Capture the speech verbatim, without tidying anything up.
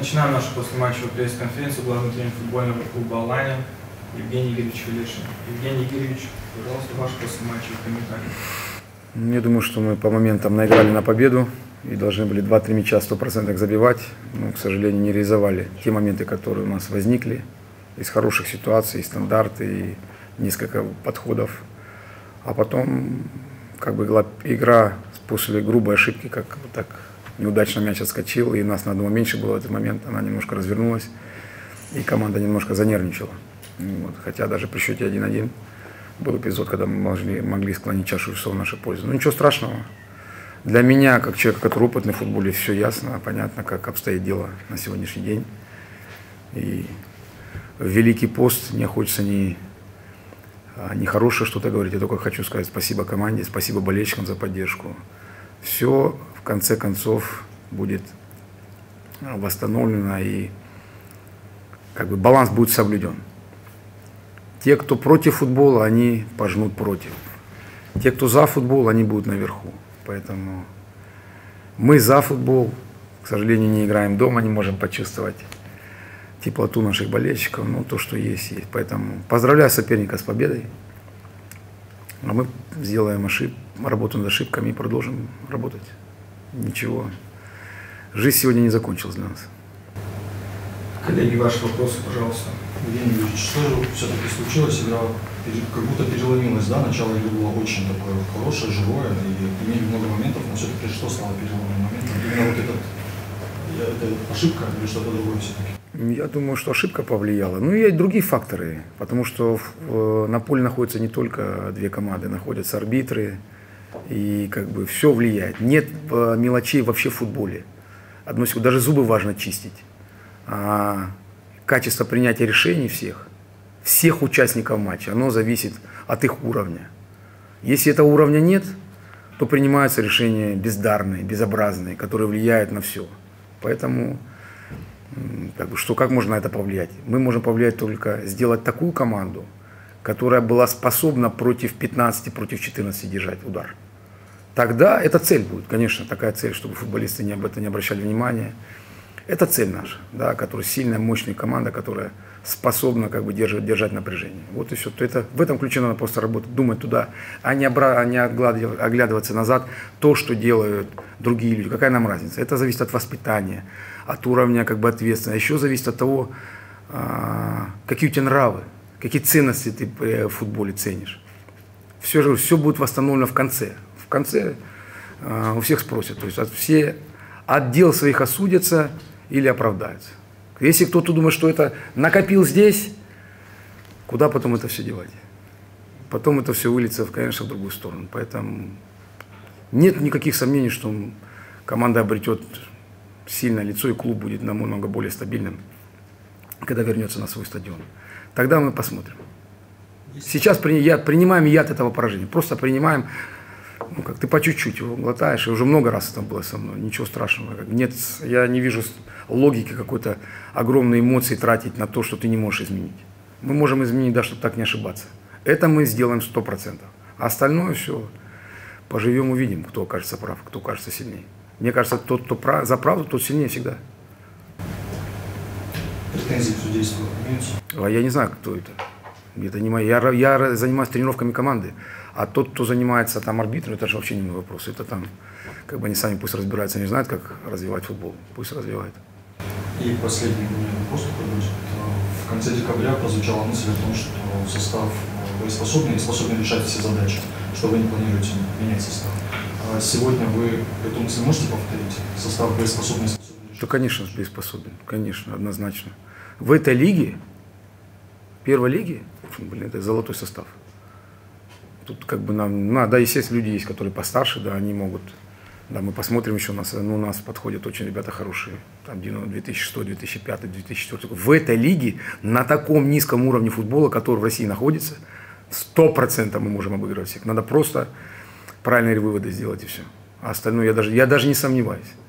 Начинаем нашу послематчевую пресс-конференцию. Главный тренер футбольного клуба «Алания» Евгений Игоревич Велешин. Евгений Игоревич, пожалуйста, ваш послематчевый комментарий. Я думаю, что мы по моментам наиграли на победу и должны были два-три мяча сто процентов забивать, но, к сожалению, не реализовали те моменты, которые у нас возникли из хороших ситуаций, и стандарты, и несколько подходов. А потом, как бы, игра после грубой ошибки, как вот так неудачно мяч отскочил, и нас на одного меньше было в этот момент, она немножко развернулась, и команда немножко занервничала. Вот. Хотя даже при счете один-один был эпизод, когда мы могли, могли склонить чашу весов в нашу пользу. Но ничего страшного. Для меня, как человека, который опытный в футболе, все ясно, понятно, как обстоит дело на сегодняшний день. И в Великий пост мне хочется не, не хорошее что-то говорить, я только хочу сказать спасибо команде, спасибо болельщикам за поддержку. Все в конце концов будет восстановлено, и как бы баланс будет соблюден. Те, кто против футбола, они пожмут против. Те, кто за футбол, они будут наверху. Поэтому мы за футбол, к сожалению, не играем дома, не можем почувствовать теплоту наших болельщиков, но то, что есть, есть. Поэтому поздравляю соперника с победой. А мы сделаем ошиб... работу над ошибками и продолжим работать. Ничего. Жизнь сегодня не закончилась для нас. Коллеги, ваши вопросы, пожалуйста. Евгений Юрьевич, что же все-таки случилось? Игра как будто переломилась, да? Начало игры было очень такое хорошее, живое, и имели много моментов, но все-таки что стало переломным моментом? Именно вот этот, это ошибка или что-то другое все-таки? Я думаю, что ошибка повлияла. Ну и другие факторы, потому что в, на поле находятся не только две команды, находятся арбитры, и как бы все влияет. Нет мелочей вообще в футболе. Одну секунду, даже зубы важно чистить. А качество принятия решений всех, всех участников матча, оно зависит от их уровня. Если этого уровня нет, то принимаются решения бездарные, безобразные, которые влияют на все. Поэтому, как бы, что, как можно на это повлиять? Мы можем повлиять только сделать такую команду, которая была способна против пятнадцати, против четырнадцати держать удар. Тогда это цель будет, конечно, такая цель, чтобы футболисты не об этом не обращали внимания. Это цель наша, да, которая сильная, мощная команда, которая способна как бы держать, держать напряжение. Вот и все. То это, в этом ключе надо просто работать, думать туда, а не, обра, а не оглядываться назад, то, что делают другие люди. Какая нам разница? Это зависит от воспитания, от уровня как бы ответственности. Еще зависит от того, а, какие у тебя нравы, какие ценности ты в футболе ценишь. Все же все будет восстановлено в конце. В конце а, у всех спросят. То есть от все от дел своих осудятся или оправдаются. Если кто-то думает, что это накопил здесь, куда потом это все девать? Потом это все выльется, конечно, в другую сторону. Поэтому нет никаких сомнений, что команда обретет сильное лицо, и клуб будет намного более стабильным, когда вернется на свой стадион. Тогда мы посмотрим. Сейчас принимаем яд этого поражения. Просто принимаем, ну, как ты по чуть-чуть его глотаешь, и уже много раз это было со мной, ничего страшного. Нет, я не вижу логики какой-то огромной эмоции тратить на то, что ты не можешь изменить. Мы можем изменить, да, чтобы так не ошибаться. Это мы сделаем сто процентов. А остальное все, поживем, увидим, кто окажется прав, кто окажется сильнее. Мне кажется, тот, кто прав, за правду, тот сильнее всегда. Претензии к судейству имеются? А я не знаю, кто это. Это не мои. Я, я занимаюсь тренировками команды. А тот, кто занимается там арбитром, это же вообще не мой вопрос. Это там, как бы они сами пусть разбираются, они знают, как развивать футбол. Пусть развивают. И последний вопрос такой будет. В конце декабря прозвучала мысль о том, что состав боеспособный и способен решать все задачи, что вы не планируете менять состав. А сегодня вы эту мысль можете повторить? Состав боеспособный и способен решать? Да, конечно, боеспособен. Конечно, однозначно. В этой лиге, первой лиге, блин, это золотой состав. Тут как бы нам, ну, да, естественно, люди есть, которые постарше, да, они могут, да, мы посмотрим еще, у нас, ну, у нас подходят очень ребята хорошие, там, две тысячи шестой, две тысячи пятый, две тысячи четвёртый. В этой лиге, на таком низком уровне футбола, который в России находится, сто процентов мы можем обыгрывать всех. Надо просто правильные выводы сделать и все. А остальное я даже, я даже не сомневаюсь.